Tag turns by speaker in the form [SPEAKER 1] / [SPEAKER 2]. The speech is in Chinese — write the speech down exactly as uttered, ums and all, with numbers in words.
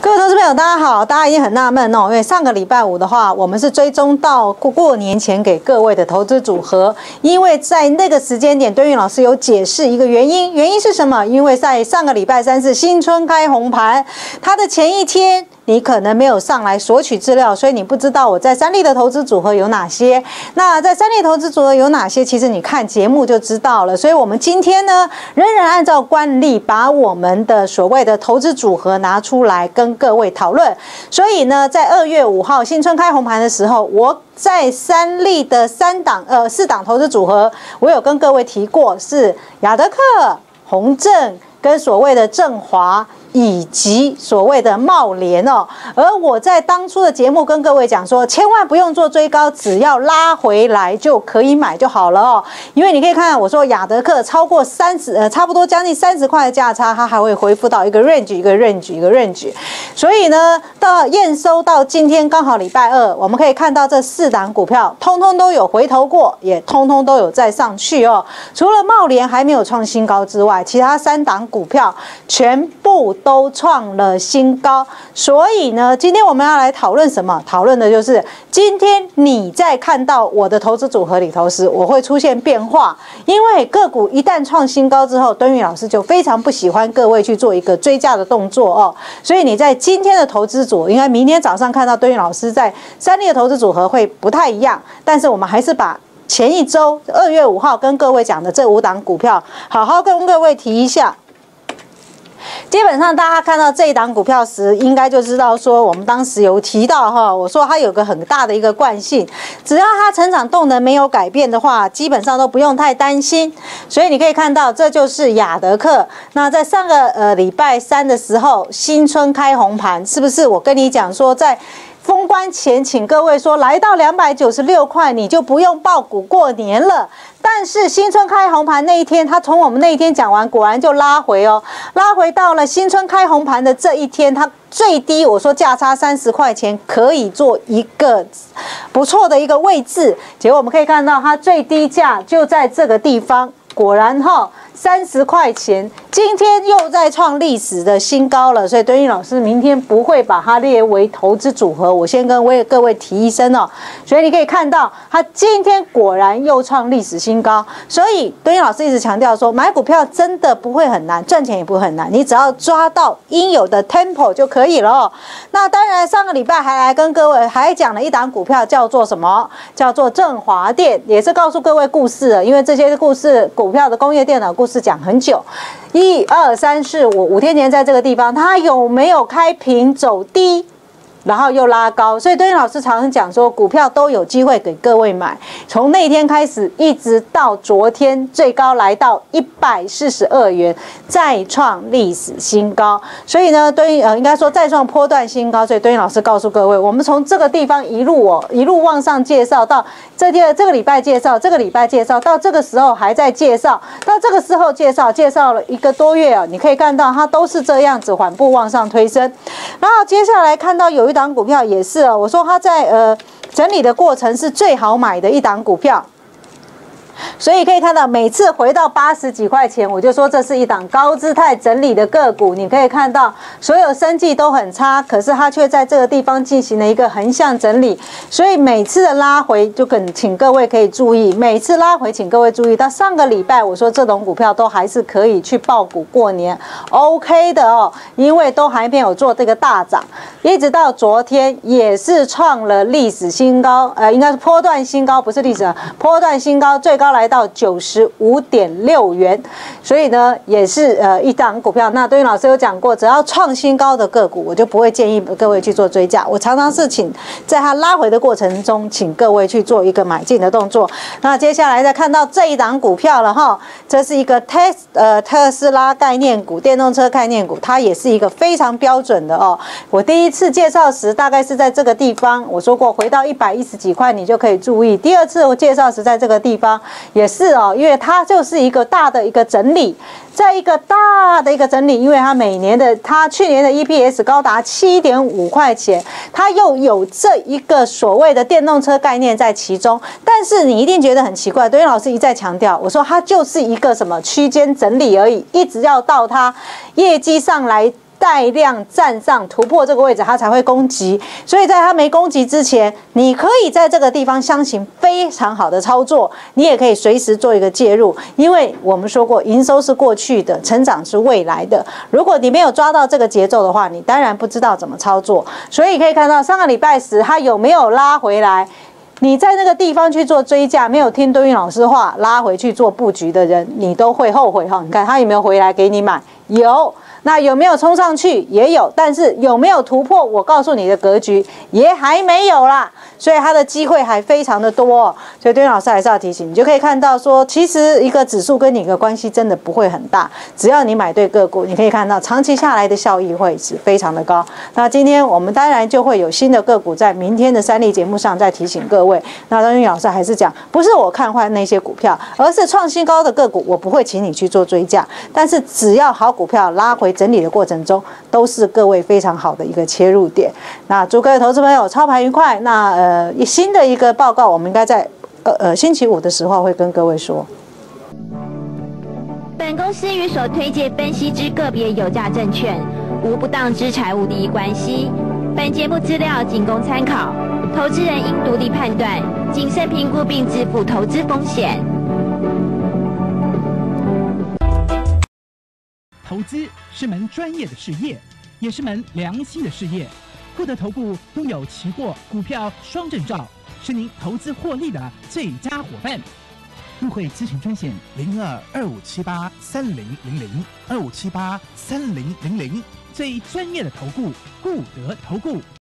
[SPEAKER 1] 各位投资朋友，大家好！大家一定很纳闷哦，因为上个礼拜五的话，我们是追踪到过过年前给各位的投资组合，因为在那个时间点，敦裕老师有解释一个原因，原因是什么？因为在上个礼拜三是新春开红盘，它的前一天。你可能没有上来索取资料，所以你不知道我在三立的投资组合有哪些。那在三立投资组合有哪些？其实你看节目就知道了。所以我们今天呢，仍然按照惯例，把我们的所谓的投资组合拿出来跟各位讨论。所以呢，在二月五号新春开红盘的时候，我在三立的三档呃四档投资组合，我有跟各位提过，是亚德客、宏正跟所谓的正华。以及所谓的茂联哦，而我在当初的节目跟各位讲说，千万不用做追高，只要拉回来就可以买就好了哦。因为你可以看，我说亚德客超过三十呃，差不多将近三十块的价差，它还会恢复到一个 range 一个 range 一个 range。所以呢，到验收到今天刚好礼拜二，我们可以看到这四档股票通通都有回头过，也通通都有再上去哦。除了茂联还没有创新高之外，其他三档股票全部都创了新高，所以呢，今天我们要来讨论什么？讨论的就是今天你在看到我的投资组合里头时，我会出现变化，因为个股一旦创新高之后，敦裕老师就非常不喜欢各位去做一个追价的动作哦，所以你在今天的投资组，应该明天早上看到敦裕老师在三立的投资组合会不太一样，但是我们还是把前一周二月五号跟各位讲的这五档股票，好好跟各位提一下。基本上，大家看到这一档股票时，应该就知道说，我们当时有提到哈，我说它有个很大的一个惯性，只要它成长动能没有改变的话，基本上都不用太担心。所以你可以看到，这就是亚德客。那在上个呃礼拜三的时候，新春开红盘，是不是？我跟你讲说，在封关前，请各位说，来到两百九十六块，你就不用抱股过年了。但是新春开红盘那一天，它从我们那一天讲完，果然就拉回哦，拉回到了新春开红盘的这一天，它最低我说价差三十块钱可以做一个不错的一个位置。结果我们可以看到，它最低价就在这个地方，果然哈。三十块钱，今天又在创历史的新高了，所以敦裕老师明天不会把它列为投资组合，我先跟各位提一声哦。所以你可以看到，它今天果然又创历史新高，所以敦裕老师一直强调说，买股票真的不会很难，赚钱也不会很难，你只要抓到应有的 tempo 就可以了哦。那当然，上个礼拜还来跟各位还讲了一档股票，叫做什么？叫做振华电，也是告诉各位故事了，因为这些故事股票的工业电脑故事。是讲很久，一二三四五五天前在这个地方，它有没有开平走低？然后又拉高，所以敦裕老师常常讲说，股票都有机会给各位买。从那天开始，一直到昨天，最高来到一百四十二元，再创历史新高。所以呢，敦裕呃，应该说再创波段新高。所以敦裕老师告诉各位，我们从这个地方一路哦，一路往上介绍到这天这个礼拜介绍，这个礼拜介绍到这个时候还在介绍，到这个时候介绍，介绍了一个多月啊，你可以看到它都是这样子缓步往上推升。然后接下来看到有一。一档股票也是哦，我说它在呃整理的过程是最好买的一档股票。所以可以看到，每次回到八十几块钱，我就说这是一档高姿态整理的个股。你可以看到，所有生技都很差，可是它却在这个地方进行了一个横向整理。所以每次的拉回，就跟请各位可以注意，每次拉回，请各位注意。到上个礼拜，我说这种股票都还是可以去抱股过年 ，OK 的哦，因为都还没有做这个大涨，一直到昨天也是创了历史新高，呃，应该是波段新高，不是历史，波段新高最高。来到九十五点六元，所以呢，也是呃一档股票。那敦裕老师有讲过，只要创新高的个股，我就不会建议各位去做追价。我常常是请在它拉回的过程中，请各位去做一个买进的动作。那接下来再看到这一档股票了哈，这是一个特呃特斯拉概念股，电动车概念股，它也是一个非常标准的哦。我第一次介绍时，大概是在这个地方，我说过回到一百一十几块，你就可以注意。第二次我介绍时，在这个地方。也是哦，因为它就是一个大的一个整理，在一个大的一个整理，因为它每年的它去年的 E P S 高达七点五块钱，它又有这一个所谓的电动车概念在其中。但是你一定觉得很奇怪，敦裕老师一再强调，我说它就是一个什么区间整理而已，一直要到它业绩上来。 带量站上突破这个位置，它才会攻击。所以在它没攻击之前，你可以在这个地方相信非常好的操作，你也可以随时做一个介入，因为我们说过，营收是过去的，成长是未来的。如果你没有抓到这个节奏的话，你当然不知道怎么操作。所以可以看到上个礼拜时，它有没有拉回来？你在那个地方去做追价，没有听敦裕老师话，拉回去做布局的人，你都会后悔哈。你看他有没有回来给你买？有。那有没有冲上去？也有。但是有没有突破？我告诉你的格局也还没有啦。所以它的机会还非常的多、哦。所以敦裕老师还是要提醒，你就可以看到说，其实一个指数跟你的关系真的不会很大，只要你买对个股，你可以看到长期下来的效益会是非常的高。那今天我们当然就会有新的个股在明天的三立节目上再提醒各位。那敦裕老师还是讲，不是我看坏那些股票，而是创新高的个股，我不会请你去做追价。但是只要好股票拉回整理的过程中，都是各位非常好的一个切入点。那祝各位投资朋友操盘愉快。那呃新的一个报告，我们应该在呃呃星期五的时候会跟各位说。
[SPEAKER 2] 本公司与所推介分析之个别有价证券无不当之财务利益关系。本节目资料仅供参考，投资人应独立判断、谨慎评估并自负投资风险。
[SPEAKER 3] 投资是门专业的事业，也是门良心的事业。富德投顾拥有期货、股票双证照，是您投资获利的最佳伙伴。入会咨询专线零二二五七八三零零零二五七八三零零零，最专业的投顾，固德投顾。